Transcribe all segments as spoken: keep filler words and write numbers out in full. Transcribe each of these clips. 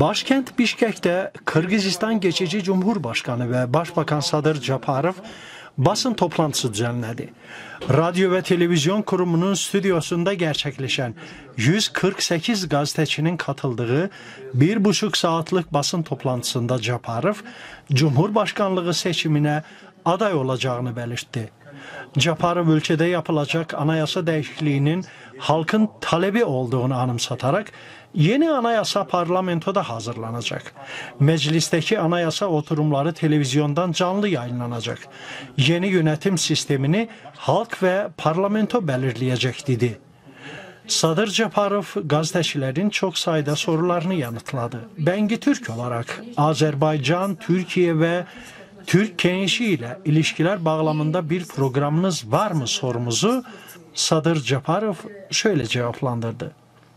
Başkent Bişkek'te Kırgızistan geçici Cumhurbaşkanı ve Başbakan Sadır Japarov basın toplantısı düzenledi. Radyo ve Televizyon Kurumu'nun stüdyosunda gerçekleşen yüz kırk sekiz gazetecinin katıldığı bir buçuk saatlik basın toplantısında Japarov, Cumhurbaşkanlığı seçimine aday olacağını belirtti. Japarov ülkede yapılacak anayasa değişikliğinin halkın talebi olduğunu anımsatarak yeni anayasa parlamentoda hazırlanacak. Meclisteki anayasa oturumları televizyondan canlı yayınlanacak. Yeni yönetim sistemini halk ve parlamento belirleyecek dedi. Sadır Japarov gazetecilerin çok sayıda sorularını yanıtladı. Bengi Türk olarak Azerbaycan, Türkiye ve Türk gençliği ile ilişkiler bağlamında bir programınız var mı sorumuzu Sadır Japarov şöyle cevaplandırdı.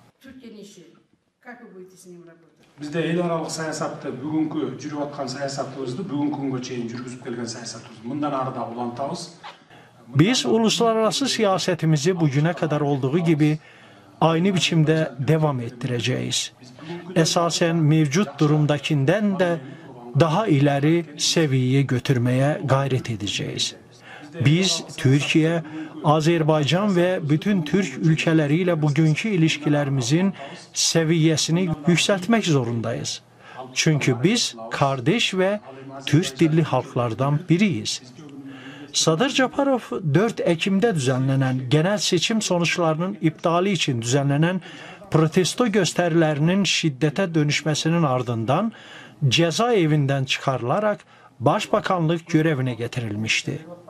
Bizde el aralık siyasatta bugünkü жүрүп аткан саясатыбызды бүгүнкү күнгө чейин жүргүзүп келген саясатыбыз мындан ары да улантабыз. Biz uluslararası siyasetimizi bugüne kadar olduğu gibi aynı biçimde devam ettireceğiz. Esasen mevcut durumdakinden de daha ileri seviyeye götürmeye gayret edeceğiz. Biz Türkiye, Azerbaycan ve bütün Türk ülkeleriyle bugünkü ilişkilerimizin seviyesini yükseltmek zorundayız. Çünkü biz kardeş ve Türk dilli halklardan biriyiz. Sadır Japarov dört Ekim'de düzenlenen genel seçim sonuçlarının iptali için düzenlenen protesto gösterilerinin şiddete dönüşmesinin ardından cezaevinden çıkarılarak başbakanlık görevine getirilmişti.